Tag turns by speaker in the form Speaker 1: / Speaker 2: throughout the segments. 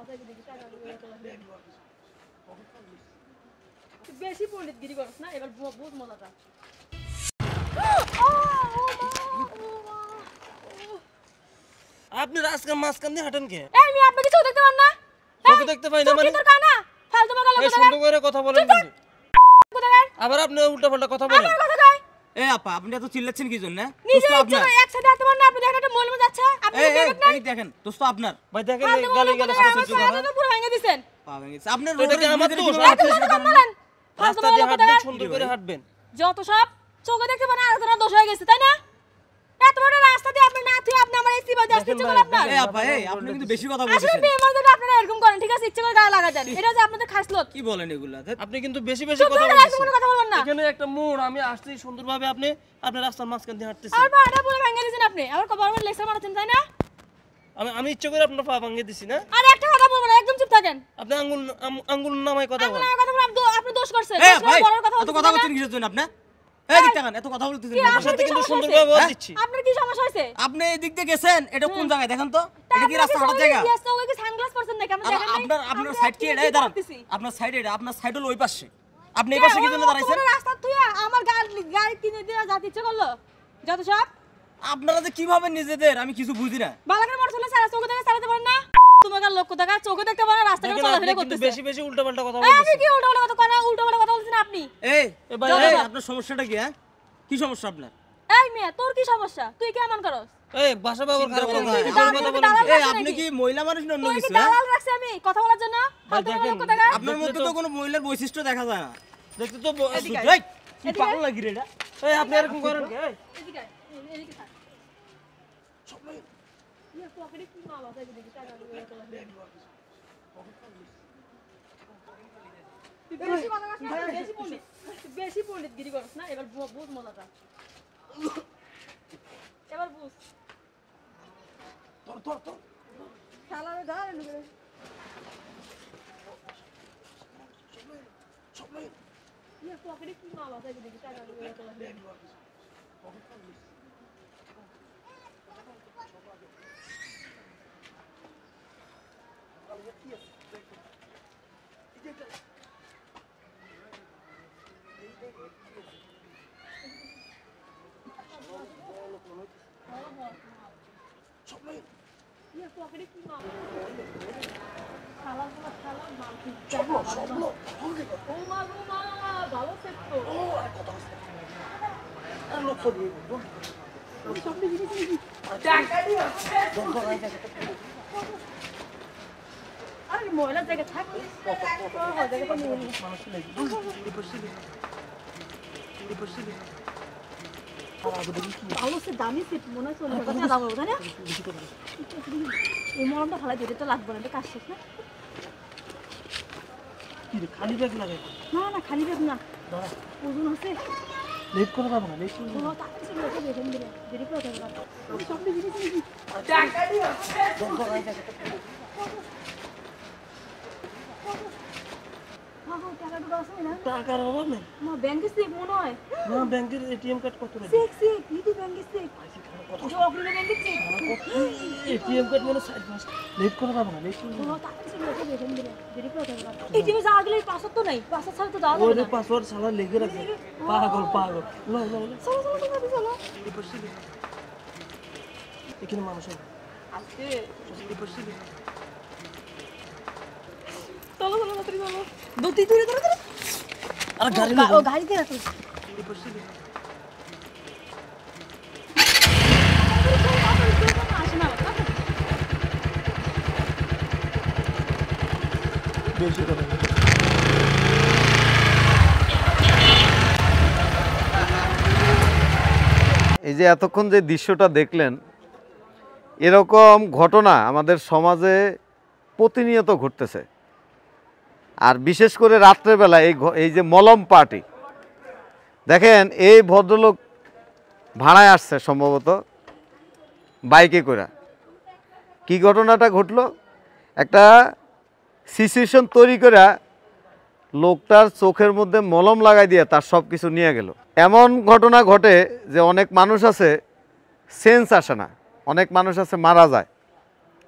Speaker 1: বেশি পণ্ডিতগিরি করছ না, এবার বুঝ মজাটা।
Speaker 2: আপনি রাস্তার মাঝখান দিয়ে হাঁটেন কে?
Speaker 1: এই আমি আপনাকে চোখ দেখতে পান না?
Speaker 2: চোখ দেখতে পাই না মানে?
Speaker 1: তোর কানা ফালতু বকালে
Speaker 2: এই সুন্দর করে কথা বলেন কিন্তু। আবার আপনি উল্টাপাল্টা কথা বলেন।
Speaker 1: আমার কথা কয়।
Speaker 3: এই আপা আপনি এত চিল্লাচ্ছেন কি জন্য?
Speaker 1: নিজে একসাথে এত বড় না, আপনি দেখেন একটা মলম যাচ্ছে, আপনি দেখেন না?
Speaker 3: এই দেখেন দোস্ত আপনার
Speaker 2: ভাই দেখেন এই গালি গালি সহ্য করা।
Speaker 1: আপনি তো পুরো ভেঙে দিবেন।
Speaker 3: পা ভেঙে গেছে। আপনার
Speaker 2: এটা কি আমার দোষ? রাস্তা দিয়ে হাঁটবেন, সুন্দর করে হাঁটবেন।
Speaker 1: যত সব চোখে দেখতে পান আর তোরা দোষ হয়ে গেছে, তাই না? এত বড় রাস্তা দিয়ে আপনি না তুই আপনি আমার এই সিবা দিয়ে আসতে চলে আপনার।
Speaker 3: এই আপা এই আপনি কিন্তু বেশি কথা
Speaker 1: আসলে
Speaker 3: বলছেন।
Speaker 1: বিয়ে মধ্যে আপনারা এরকম করেন, ঠিক আছে? ইচ্ছে করে গায়ে লাগা দেন, এটা যে আপনাদের খাসলত।
Speaker 3: কি বলেন এগুলা?
Speaker 2: আপনি কিন্তু বেশি বেশি কথা
Speaker 1: তোমরা
Speaker 2: বলছেন।
Speaker 1: কোনো কথা বলবেন না।
Speaker 2: এখানে একটা মোড়, আমি আসতেই সুন্দরভাবে আপনি রাস্তার মাঝখান দিয়ে হাঁটতেছেন।
Speaker 1: আর পাটা পুরো ভেঙে দিয়েছেন আপনি, আবার কবার লেকচার মারছেন, তাই না?
Speaker 2: আমি ইচ্ছে করে আপনার পা ভাঙিয়ে দিছি না?
Speaker 1: আর একটা কথা বলবেন না, একদম চুপ থাকেন।
Speaker 2: আপনি আঙ্গুল নামায় কথা বলেন।
Speaker 1: আপনার কথা বলে আপনি দোষ করছেন।
Speaker 3: এই ভাই
Speaker 1: বড় কথা
Speaker 3: এত কথা বলছেন কিসের জন্য আপনি? এই দিক তাকান, এত কথা বলতেছেন কেন?
Speaker 2: আমার সাথে কিন্তু সুন্দরভাবে বল দিচ্ছি।
Speaker 1: আপনার কি সমস্যা হয়েছে?
Speaker 3: আপনি এই দিক দিয়ে গেছেন, এটা কোন জায়গায় দেখেন তো? এটা কি রাস্তা হাঁটার জায়গা?
Speaker 1: ইয়েস, ওকে কি সানগ্লাস পরছেন নাকি? আপনি
Speaker 3: আর
Speaker 1: দেখেন নাই?
Speaker 3: আপনার সাইড কি এটা? এই দাঁড়ান। আপনার সাইড এটা, আপনার সাইড হলো ওই পাশে। আপনি এই পাশে কি জন্য দাঁড়াইছেন?
Speaker 1: পুরো রাস্তা তুই আমার গাড়ি কিনে দিয়ে যেতে ইচ্ছে করলো, যত সব।
Speaker 3: আপনারা যে কিভাবে নিজেদের আমি কিছু বুঝি না।
Speaker 1: বালাকের মোটর সাইকেল সারা চোখে দেখে চালাতে পারেন না? তোমার লোক কোথাকার চোখে দেখতে পারে না, রাস্তায়
Speaker 2: দেখেন,
Speaker 1: চলাফেরা
Speaker 2: আপনি কিন্তু
Speaker 1: করতেছে।
Speaker 2: বেশি বেশি উল্টাপাল্টা কথা
Speaker 1: আমি
Speaker 2: বলছেন।
Speaker 1: কি উল্টোপাল্টা কথা করেন? উল্টোপাল্টা কথা বলছেন আপনি।
Speaker 3: এই
Speaker 2: ভাই,
Speaker 3: এই, আপনার সমস্যাটা কি? কি সমস্যা আপনার?
Speaker 1: এই মেয়ে, তোর কি সমস্যা? তুই কেমন করস?
Speaker 2: এই ভাষা ব্যবহার খারাপ
Speaker 3: চিন্তা
Speaker 2: করবেন
Speaker 3: করো
Speaker 2: না।
Speaker 3: না।
Speaker 2: কথা বলেন।
Speaker 3: এই আপনি কি মহিলা মানুষ না অন্য
Speaker 1: তুই কি
Speaker 3: কিছু?
Speaker 1: দালাল রাখছিস আমি কথা বলার জন্য?
Speaker 2: ভাই দেখেন,
Speaker 1: কোথাকার?
Speaker 3: আপনার মধ্যে তো কোনো মহিলার বৈশিষ্ট্য দেখা যায় না।
Speaker 2: দেখতে তো
Speaker 1: এদিকে আয়।
Speaker 3: এই কি পাগল লাগি রে এটা?
Speaker 2: এই আপনি এরকম করেন কে? এই
Speaker 1: এদিকে আয়, এদিকে থাক। ইয়া পকেটে কি মাল আছে দেখি, টাকা দিয়ে তোলা। তুই বেশি কথা বলিস না, বেশি পণ্ডিতগিরি করছ না, এবার বুঝ মজাটা। এবার বুঝ। তোর শালারে ধর নুকে। ইয়া পকেটে কি মাল আছে দেখি, টাকা দিয়ে তোলা। ইয়া পকেটে কি মাল? শালা মাল কি? ও মা ভালো সেট তো। আরে ময়লা জায়গা থাক। ভালো সে দামি সেট মনে হয়, 40,000 দাম হবে, তাই না? এই মলমটা ফালাই দিতে তো লাগবে না, এটা কাজ শেষ না?
Speaker 2: কি রে, খালি ব্যাগ লাগাই?
Speaker 1: না না খালি ব্যাগ না, ওজন আছে।
Speaker 2: লেট করে পাবো না, লেট করে।
Speaker 1: ও তাড়াতাড়ি চলে যাবে, দেখেন দিলে দেরি করে যাবে। সব দিকে দিকে টাকাটা আছে না?
Speaker 2: টাকার অভাব নেই।
Speaker 1: মা ব্যাংকে চেক মনে হয়।
Speaker 2: না, ব্যাংকের এটিএম কার্ড কত রে?
Speaker 1: চেক কি দি ব্যাংকে চেক? যে অগ্রিম ব্যাংকে চেক।
Speaker 2: এটিএম কার্ড মানে 60 মাস। লেট করে পাবো না, লেট করে।
Speaker 1: ও তাড়াতাড়ি চলে যাবে, দেখেন দিলে দেরি করে যাবে। এটিএমে যাওয়া গেলে পাসওয়ার্ড তো নাই, পাসওয়ার্ড ছাড়া তো যাওয়া যাবে
Speaker 2: ওরে
Speaker 1: না।
Speaker 2: পাসওয়ার্ড সালা লিখে রাখছে। পাগল পাগল। লো লো লো।
Speaker 1: চলো চলো চলো চলো।
Speaker 2: এখানে মানুষ আছে।
Speaker 1: আজকে
Speaker 2: এই পাশে
Speaker 1: চলো চলো তাড়াতাড়ি চলো। দুটি দূরে দূরে দূরে।
Speaker 2: আর গাড়ি
Speaker 1: ও গাড়িতে রাখো।
Speaker 2: এই পাশে
Speaker 1: আসে না বাবা।
Speaker 2: বেশি কথা বলে।
Speaker 4: এই যে এতক্ষণ যে দৃশ্যটা দেখলেন, এরকম ঘটনা আমাদের সমাজে প্রতিনিয়ত ঘটতেছে। আর বিশেষ করে রাত্রেবেলা এই যে মলম পার্টি দেখেন, এই ভদ্রলোক ভাড়ায় আসছে সম্ভবত বাইকে করে। কি ঘটনাটা ঘটলো, একটা সিচুয়েশন তৈরি করে লোকটার চোখের মধ্যে মলম লাগাই দিয়ে তার সব কিছু নিয়ে গেল। এমন ঘটনা ঘটে যে অনেক মানুষ আছে সেন্স আসে না, অনেক মানুষ আছে মারা যায়।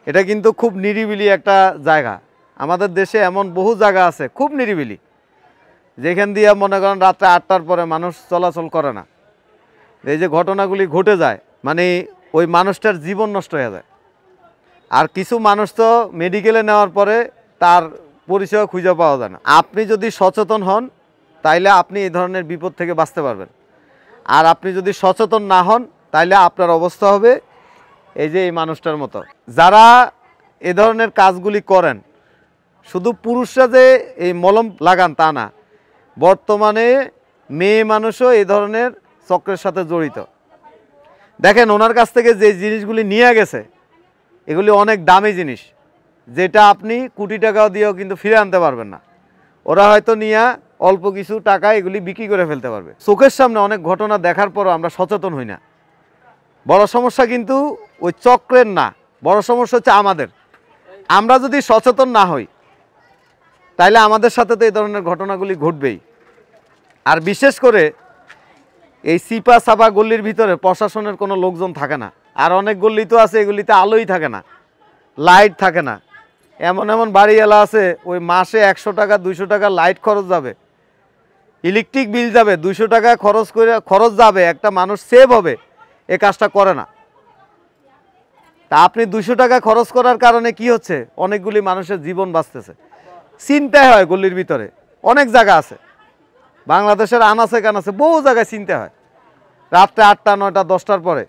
Speaker 4: এটা কিন্তু খুব নিরিবিলি একটা জায়গা। আমাদের দেশে এমন বহু জায়গা আছে খুব নিরিবিলি, যেখান দিয়ে মনে করেন রাত্রে 8টার পরে মানুষ চলাচল করে না। এই যে ঘটনাগুলি ঘটে যায়, মানে ওই মানুষটার জীবন নষ্ট হয়ে যায়। আর কিছু মানুষ তো মেডিকেলে নেওয়ার পরে তার পরিচয় খুঁজে পাওয়া যায় না। আপনি যদি সচেতন হন তাইলে আপনি এই ধরনের বিপদ থেকে বাঁচতে পারবেন। আর আপনি যদি সচেতন না হন তাইলে আপনার অবস্থা হবে এই যে এই মানুষটার মতো। যারা এ ধরনের কাজগুলি করেন, শুধু পুরুষরা যে এই মলম লাগান তা না, বর্তমানে মেয়ে মানুষও এই ধরনের চক্রের সাথে জড়িত। দেখেন ওনার কাছ থেকে যে জিনিসগুলি নিয়ে গেছে এগুলি অনেক দামি জিনিস, যেটা আপনি কোটি টাকাও দিয়েও কিন্তু ফিরে আনতে পারবেন না। ওরা হয়তো নিয়ে অল্প কিছু টাকা এগুলি বিক্রি করে ফেলতে পারবে। চোখের সামনে অনেক ঘটনা দেখার পরও আমরা সচেতন হই না। বড় সমস্যা কিন্তু ওই চক্রের না, বড় সমস্যা হচ্ছে আমাদের। আমরা যদি সচেতন না হই তাইলে আমাদের সাথে তো এই ধরনের ঘটনাগুলি ঘটবেই। আর বিশেষ করে এই সিপা সাপা গল্লির ভিতরে প্রশাসনের কোনো লোকজন থাকে না। আর অনেক গল্লি তো আছে এগুলিতে আলোই থাকে না, লাইট থাকে না। এমন এমন বাড়িওয়ালা আছে ওই মাসে 100 টাকা 200 টাকা লাইট খরচ যাবে, ইলেকট্রিক বিল যাবে, 200 টাকা খরচ যাবে, একটা মানুষ সেভ হবে, এ কাজটা করে না। তা আপনি 200 টাকা খরচ করার কারণে কি হচ্ছে, অনেকগুলি মানুষের জীবন বাঁচতেছে। চিন্তা হয় গল্লির ভিতরে অনেক জায়গা আছে, বাংলাদেশের আনাচে কানাচে বহু জায়গায় চিন্তা হয় রাত্রে 8টা 9টা 10টার পরে।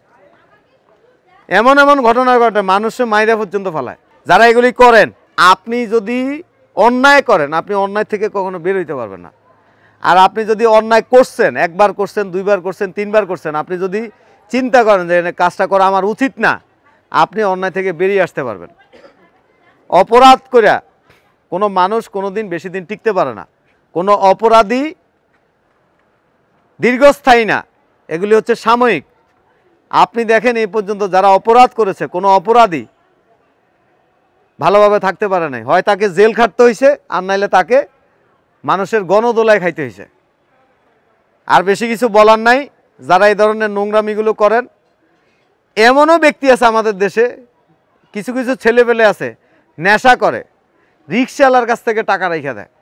Speaker 4: এমন এমন ঘটনা ঘটে মানুষের মাইরা পর্যন্ত ফেলায়। যারা এগুলি করেন, আপনি যদি অন্যায় করেন আপনি অন্যায় থেকে কখনো বের হইতে পারবেন না। আর আপনি যদি অন্যায় করছেন, একবার করছেন, 2বার করছেন, 3বার করছেন, আপনি যদি চিন্তা করেন যে কাজটা করা আমার উচিত না, আপনি অন্যায় থেকে বেরিয়ে আসতে পারবেন। অপরাধ করে কোনো মানুষ কোনোদিন বেশি দিন টিকতে পারে না। কোনো অপরাধী দীর্ঘস্থায়ী না, এগুলি হচ্ছে সাময়িক। আপনি দেখেন এই পর্যন্ত যারা অপরাধ করেছে, কোনো অপরাধী ভালোভাবে থাকতে পারে নাই। হয় তাকে জেল খাটতে হয়েছে, আর নাইলে তাকে মানুষের গণদোলায় খাইতে হয়েছে। আর বেশি কিছু বলার নাই। যারা এই ধরনের নোংরামিগুলো করেন, এমনও ব্যক্তি আছে আমাদের দেশে, কিছু কিছু ছেলেপেলে আছে নেশা করে, রিক্সাওয়ালার কাছ থেকে টাকা রেখে দেয়।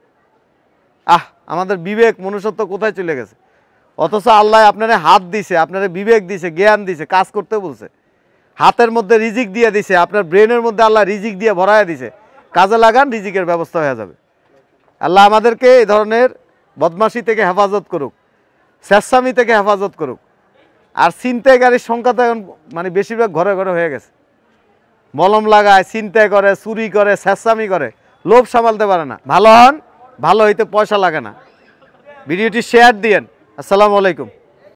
Speaker 4: আমাদের বিবেক মনুষ্যত্ব কোথায় চলে গেছে? অথচ আল্লাহ আপনারে হাত দিছে, আপনারে বিবেক দিছে, জ্ঞান দিছে, কাজ করতে বলছে, হাতের মধ্যে রিজিক দিয়ে দিছে, আপনার ব্রেনের মধ্যে আল্লাহ রিজিক দিয়ে ভরাইয়া দিছে, কাজে লাগান, রিজিকের ব্যবস্থা হয়ে যাবে। আল্লাহ আমাদেরকে এই ধরনের বদমাশি থেকে হেফাজত করুক, স্বেচ্ছামি থেকে হেফাজত করুক। আর ছিনতাইকারীর সংখ্যা তো এখন মানে বেশিরভাগ ঘরে ঘরে হয়ে গেছে। মলম লাগায়, ছিনতাই করে, চুরি করে, স্বেচ্ছামি করে, লোভ সামালতে পারে না। ভালো হন, ভালো হইতে পয়সা লাগে না। ভিডিওটি শেয়ার দিয়েন। আসসালামু আলাইকুম।